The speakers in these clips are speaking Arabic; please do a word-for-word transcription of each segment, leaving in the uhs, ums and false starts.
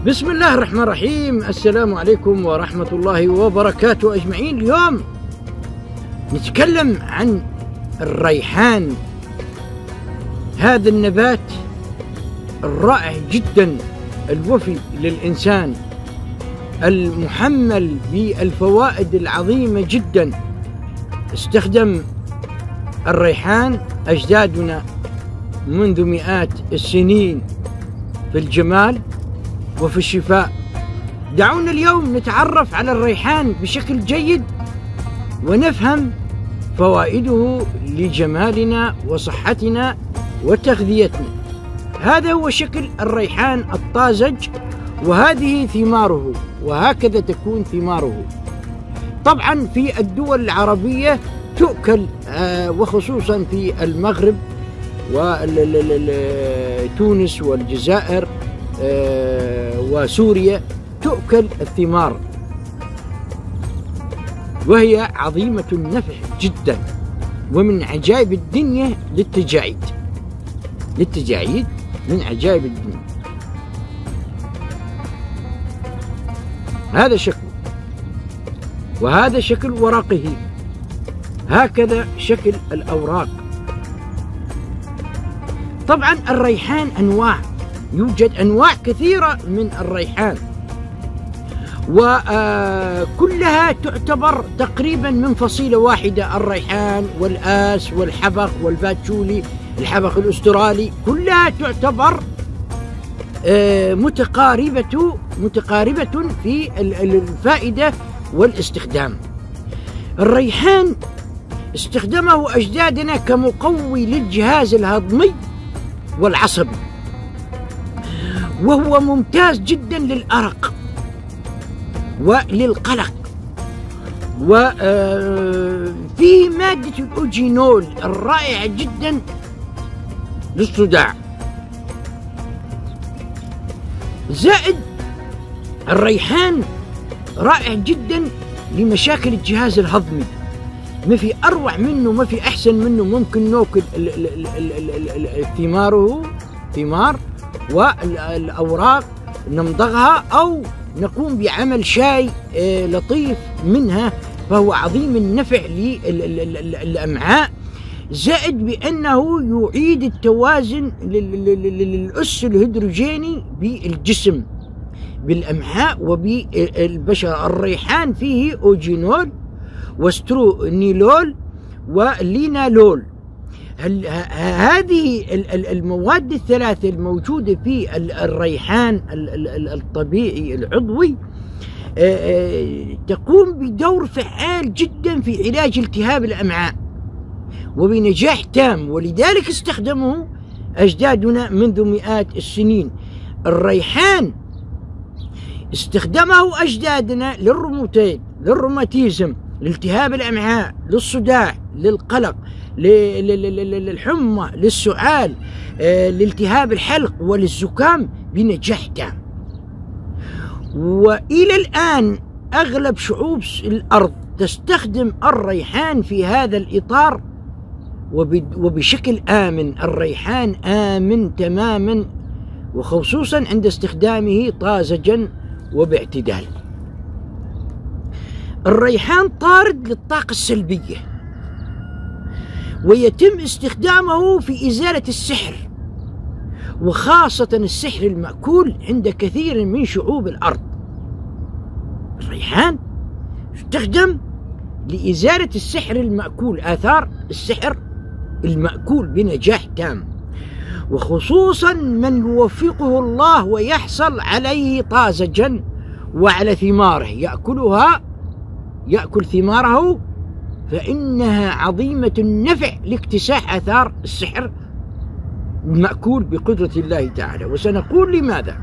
بسم الله الرحمن الرحيم. السلام عليكم ورحمة الله وبركاته أجمعين. اليوم نتكلم عن الريحان، هذا النبات الرائع جدا الوفي للإنسان، المحمل بالفوائد العظيمة جدا. استخدم الريحان أجدادنا منذ مئات السنين في الجمال وفي الشفاء. دعونا اليوم نتعرف على الريحان بشكل جيد ونفهم فوائده لجمالنا وصحتنا وتغذيتنا. هذا هو شكل الريحان الطازج، وهذه ثماره، وهكذا تكون ثماره. طبعا في الدول العربية تؤكل، وخصوصا في المغرب وتونس والجزائر وسوريا تؤكل الثمار، وهي عظيمة النفع جدا ومن عجائب الدنيا للتجاعيد. للتجاعيد من عجائب الدنيا. هذا شكله، وهذا شكل ورقه، هكذا شكل الأوراق. طبعا الريحان أنواع، يوجد أنواع كثيرة من الريحان، وكلها تعتبر تقريبا من فصيلة واحدة. الريحان والآس والحبق والباتشولي، الحبق الأسترالي، كلها تعتبر متقاربة متقاربة في الفائدة والاستخدام. الريحان استخدمه أجدادنا كمقوي للجهاز الهضمي والعصبي، وهو ممتاز جدا للأرق وللقلق، وفيه مادة الأوجينول الرائعة جدا للصداع. زائد الريحان رائع جدا لمشاكل الجهاز الهضمي. ما في أروع منه، ما في أحسن منه. ممكن نأكل ثماره، ثمار والأوراق نمضغها، أو نقوم بعمل شاي لطيف منها، فهو عظيم النفع للأمعاء. زائد بأنه يعيد التوازن للأس الهيدروجيني بالجسم، بالأمعاء وبالبشرة. الريحان فيه أوجينول واسترونيلول ولينالول. هذه المواد الثلاثة الموجودة في الريحان الطبيعي العضوي تقوم بدور فعال جدا في علاج التهاب الأمعاء وبنجاح تام، ولذلك استخدمه أجدادنا منذ مئات السنين. الريحان استخدمه أجدادنا للروماتيد، للروماتيزم، لالتهاب الأمعاء، للصداع، للقلق، للحمى، للسعال، لالتهاب الحلق وللزكام بنجاح تام. وإلى الآن أغلب شعوب الأرض تستخدم الريحان في هذا الإطار وبشكل آمن. الريحان آمن تماما، وخصوصا عند استخدامه طازجا وباعتدال. الريحان طارد للطاقة السلبية، ويتم استخدامه في إزالة السحر، وخاصة السحر المأكول عند كثير من شعوب الأرض. الريحان يستخدم لإزالة السحر المأكول، آثار السحر المأكول بنجاح تام، وخصوصا من يوفقه الله ويحصل عليه طازجا وعلى ثماره، يأكلها يأكل ثماره، فإنها عظيمة النفع لاكتساح آثار السحر المأكول بقدرة الله تعالى. وسنقول لماذا.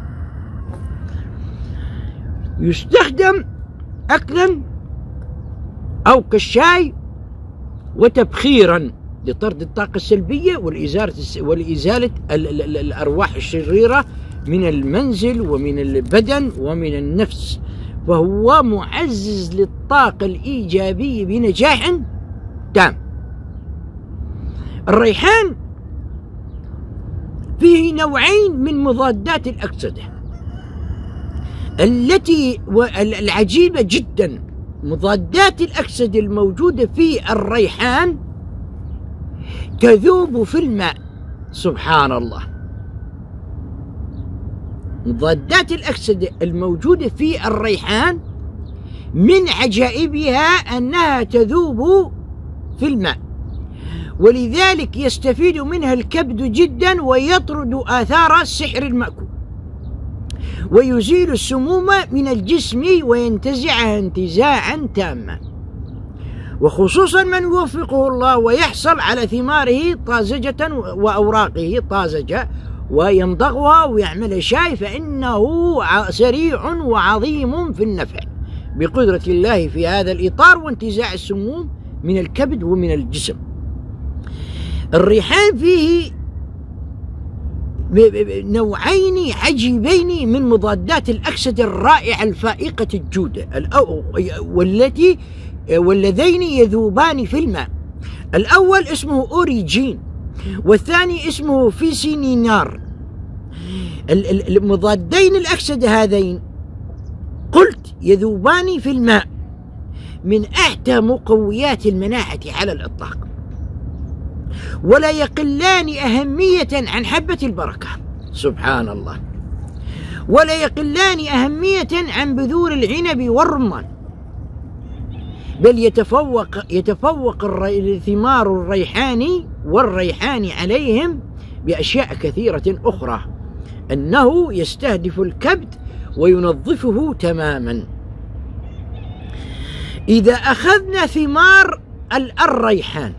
يستخدم أكلا أو كالشاي وتبخيرا لطرد الطاقة السلبية ولإزالة الأرواح الشريرة من المنزل ومن البدن ومن النفس، فهو معزز للطاقة الإيجابية بنجاح تام. الريحان فيه نوعين من مضادات الأكسدة، التي العجيبة جدا، مضادات الأكسدة الموجودة في الريحان تذوب في الماء. سبحان الله. مضادات الأكسدة الموجودة في الريحان من عجائبها أنها تذوب في الماء، ولذلك يستفيد منها الكبد جدا ويطرد آثار السحر المأكول، ويزيل السموم من الجسم وينتزعها انتزاعا تاما، وخصوصا من يوفقه الله ويحصل على ثماره طازجة وأوراقه طازجة ويمضغها ويعمل شاي، فإنه سريع وعظيم في النفع بقدرة الله في هذا الإطار وانتزاع السموم من الكبد ومن الجسم. الريحان فيه نوعين عجيبين من مضادات الأكسدة الرائعة الفائقة الجودة، والتي واللذين يذوبان في الماء. الأول اسمه أوريجين، والثاني اسمه فيسينينار. المضادين الأكسدة هذين قلت يذوبان في الماء، من أحدى مقويات المناعة على الإطلاق، ولا يقلان أهمية عن حبة البركة. سبحان الله. ولا يقلان أهمية عن بذور العنب والرمان، بل يتفوق يتفوق ثمار الريحان والريحان عليهم بأشياء كثيرة أخرى، أنه يستهدف الكبد وينظفه تماما. إذا أخذنا ثمار الريحان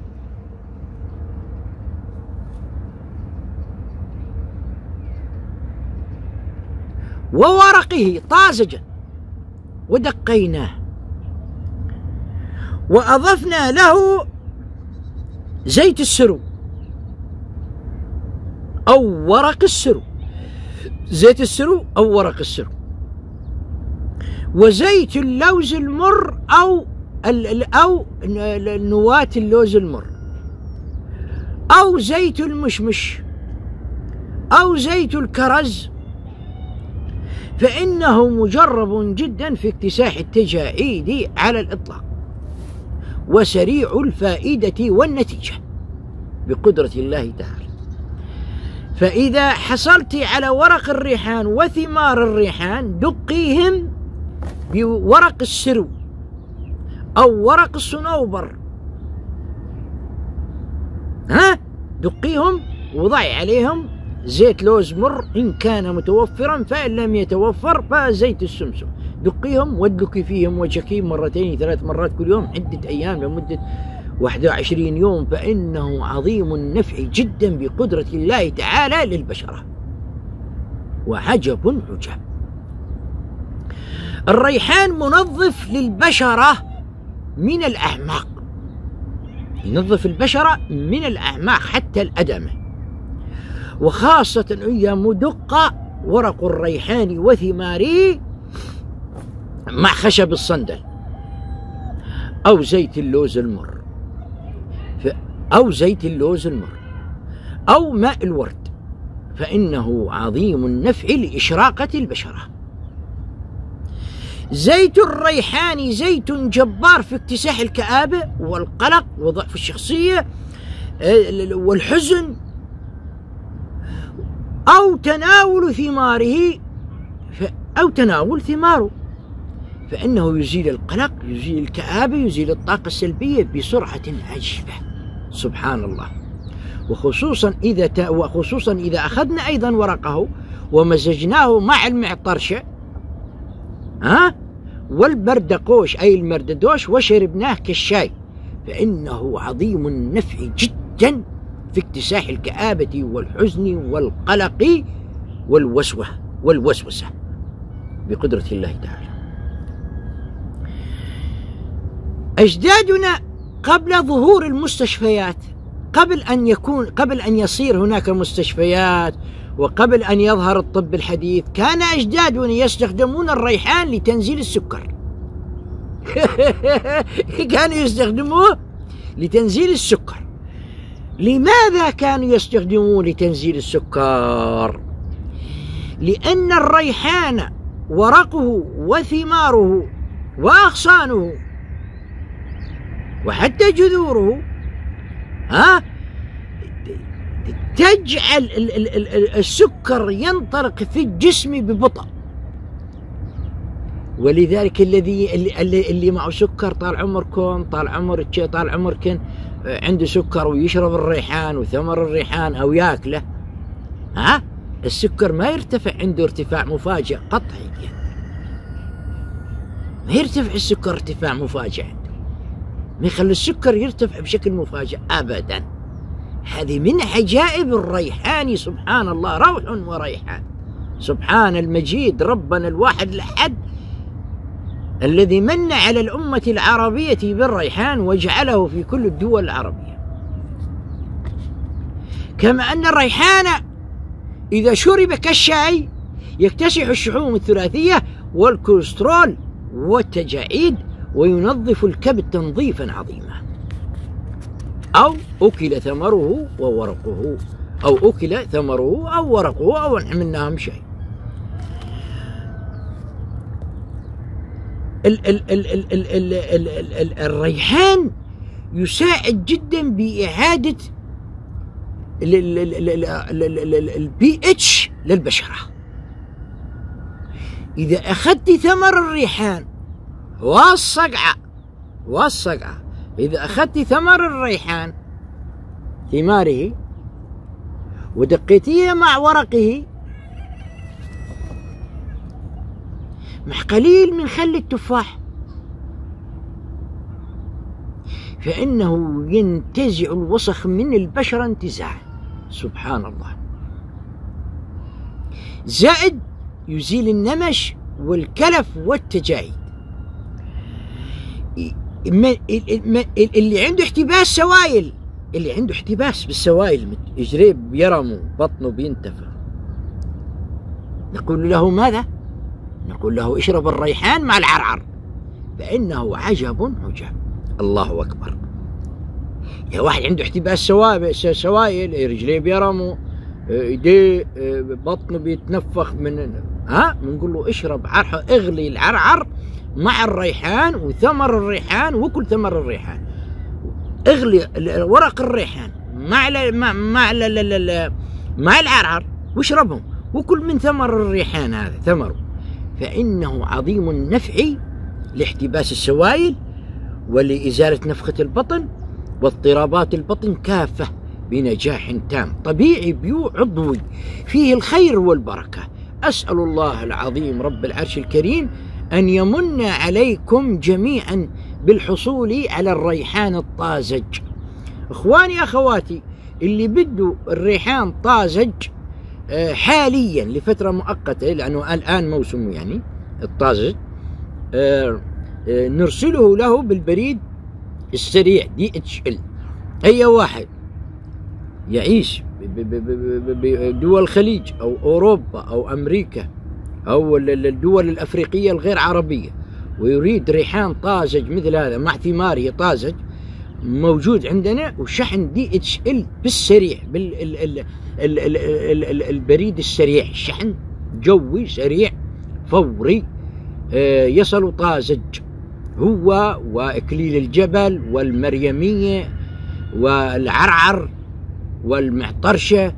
وورقه طازجا ودقيناه وأضفنا له زيت السرو أو ورق السرو، زيت السرو أو ورق السرو، وزيت اللوز المر أو أو نواة اللوز المر، أو زيت المشمش، أو زيت الكرز، فإنه مجرب جدا في اكتساح التجاعيد على الإطلاق، وسريع الفائدة والنتيجة بقدرة الله تعالى. فإذا حصلت على ورق الريحان وثمار الريحان، دقيهم بورق السرو أو ورق الصنوبر، ها دقيهم وضعي عليهم زيت لوز مر إن كان متوفرا، فإن لم يتوفر فزيت السمسم، دقيهم وادلكي فيهم وجهك مرتين ثلاث مرات كل يوم عدة أيام لمدة واحد وعشرين يوم، فإنه عظيم النفع جدا بقدرة الله تعالى للبشرة، وعجب عجاب. الريحان منظف للبشرة من الأعماق، ينظف البشرة من الأعماق حتى الأدمة، وخاصة إذا مدق ورق الريحان وثماره مع خشب الصندل أو زيت اللوز المر أو زيت اللوز المر أو ماء الورد، فإنه عظيم النفع لإشراقة البشرة. زيت الريحان زيت جبار في اكتساح الكآبة والقلق وضعف الشخصية والحزن، أو تناول ثماره أو تناول ثماره، فإنه يزيل القلق، يزيل الكآبة، يزيل الطاقة السلبية بسرعة عجيبة. سبحان الله. وخصوصا إذا وخصوصا إذا أخذنا أيضا ورقه ومزجناه مع المعطرشة ها والبردقوش أي المرددوش وشربناه كالشاي، فإنه عظيم النفع جدا في اكتساح الكآبة والحزن والقلق والوسوة والوسوسة بقدرة الله تعالى. أجدادنا قبل ظهور المستشفيات، قبل أن يكون قبل أن يصير هناك مستشفيات وقبل أن يظهر الطب الحديث، كان أجدادنا يستخدمون الريحان لتنزيل السكر. كانوا يستخدموه لتنزيل السكر. لماذا كانوا يستخدموه لتنزيل السكر؟ لأن الريحان ورقه وثماره وأغصانه وحتى جذوره ها تجعل السكر ينطلق في الجسم ببطء. ولذلك الذي اللي, اللي معه سكر طال عمركم طال عمرك طال عمركن عنده سكر ويشرب الريحان وثمر الريحان أو ياكله، ها السكر ما يرتفع عنده ارتفاع مفاجئ قطعي، ما يرتفع السكر ارتفاع مفاجئ عنده، ما يخلي السكر يرتفع بشكل مفاجئ أبدا. هذه من عجائب الريحان، سبحان الله، روح وريحان. سبحان المجيد ربنا الواحد الأحد الذي من على الأمة العربية بالريحان وجعله في كل الدول العربية. كما أن الريحان إذا شرب كالشاي يكتسح الشحوم الثلاثية والكوليسترول والتجاعيد وينظف الكبد تنظيفا عظيما. أو أكل ثمره وورقه، أو أكل ثمره أو ورقه أو عملناهم شيء. ال ال ال ال ال ال ال ال ال الريحان يساعد جدا بإعادة البي اتش للبشرة. إذا أخذت ثمر الريحان والصقعة والصقعة إذا أخذت ثمر الريحان ثماره ودقيتيه مع ورقه مع قليل من خل التفاح فإنه ينتزع الوسخ من البشرة انتزاعا. سبحان الله. زائد يزيل النمش والكلف والتجاعيد. اللي عنده احتباس سوائل اللي عنده احتباس بالسوائل يجري بيرمه بطنه بينتفخ، نقول له ماذا؟ نقول له اشرب الريحان مع العرعر فإنه عجب عجاب. الله أكبر. يا واحد عنده احتباس سوائل، رجليه بيرموا، ايديه بطنه بيتنفخ من ها بنقول له اشرب عرح، اغلي العرعر مع الريحان وثمر الريحان وكل ثمر الريحان، اغلي ورق الريحان مع ل... مع مع, ل... ل... ل... مع العرعر واشربهم وكل من ثمر الريحان هذا ثمره، فإنه عظيم النفع لاحتباس السوائل ولإزالة نفخة البطن واضطرابات البطن كافة بنجاح تام، طبيعي بيو عضوي فيه الخير والبركة. أسأل الله العظيم رب العرش الكريم أن يمن عليكم جميعا بالحصول على الريحان الطازج. إخواني أخواتي اللي بدوا الريحان طازج حاليا لفترة مؤقتة لأنه الآن موسمه يعني الطازج، نرسله له بالبريد السريع دي اتش ال. أي واحد يعيش بدول الخليج أو أوروبا أو أمريكا أو الدول الأفريقية الغير عربية ويريد ريحان طازج مثل هذا مع ثماره طازج موجود عندنا، وشحن دي اتش ال بالسريع بالبريد السريع، شحن جوي سريع فوري يصل طازج هو وإكليل الجبل والمريمية والعرعر والمعطرشة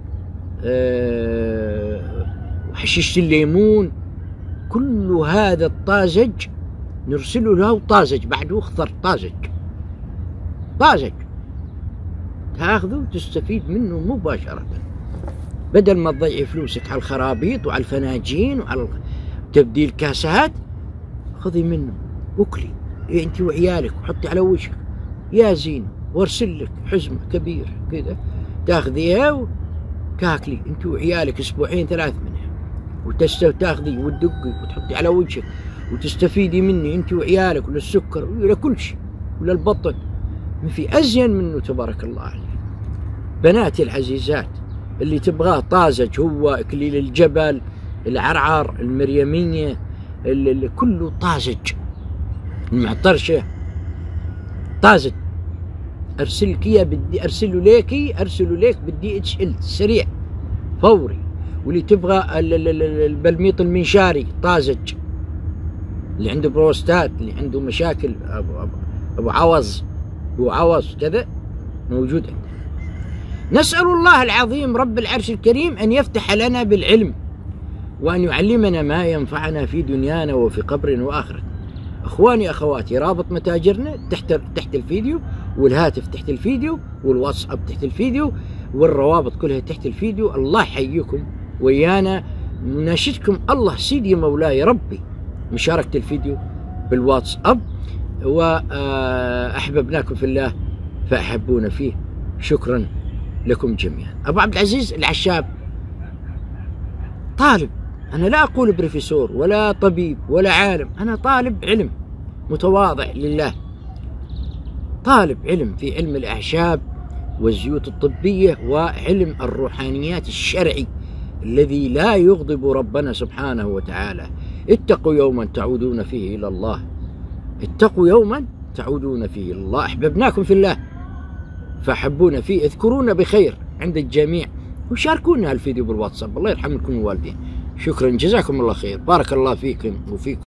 وحشيشة الليمون، كل هذا الطازج نرسله له طازج بعده اخضر طازج طازج تاخذه وتستفيد منه مباشرة بدل ما تضيعي فلوسك على الخرابيط وعلى الفناجين وعلى تبديل كاسات. خذي منه وكلي انت وعيالك وحطي على وجهك يا زين، وارسل لك حزمة كبيرة كذا تاخذيها وتاكلي انت وعيالك اسبوعين ثلاث منها، وتاخذي وتدقي وتحطي على وجهك وتستفيدي مني انت وعيالك وللسكر ولكل شيء وللبطن، ما في ازين منه تبارك الله عليك. بناتي العزيزات اللي تبغاه طازج هو اكليل الجبل، العرعر، المريمية، اللي كله طازج، المعطرشة طازج، ارسلك اياه بدي ارسله ليكي ارسله ليك بالدي اتش ال سريع فوري واللي تبغى البلميط المنشاري طازج، اللي عنده بروستات، اللي عنده مشاكل ابو ابو, أبو عوز ابو عوز كذا موجود عندنا. نسأل الله العظيم رب العرش الكريم أن يفتح لنا بالعلم، وأن يعلمنا ما ينفعنا في دنيانا وفي قبرنا وآخرتنا. أخواني أخواتي، رابط متاجرنا تحت تحت الفيديو، والهاتف تحت الفيديو، والواتساب تحت الفيديو، والروابط كلها تحت الفيديو. الله يحييكم ويانا، نناشدكم الله سيدي مولاي ربي مشاركة الفيديو بالواتساب، وأحببناكم في الله فأحبونا فيه. شكرا لكم جميعا. أبو عبد العزيز العشاب طالب، أنا لا أقول بروفيسور ولا طبيب ولا عالم، أنا طالب علم متواضع لله، طالب علم في علم الأعشاب والزيوت الطبية وعلم الروحانيات الشرعي الذي لا يغضب ربنا سبحانه وتعالى. اتقوا يوما تعودون فيه إلى الله، اتقوا يوما تعودون فيه إلى الله. أحببناكم في الله فأحبونا فيه. اذكرونا بخير عند الجميع، وشاركونا الفيديو بالواتساب. الله يرحم لكم الوالدين. شكرا، جزاكم الله خير، بارك الله فيكم وفيكم.